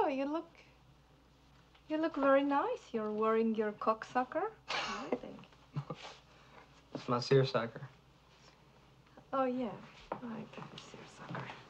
Oh, you look very nice. You're wearing your cocksucker. I think. It's my seersucker. Oh, yeah. Right. Seersucker.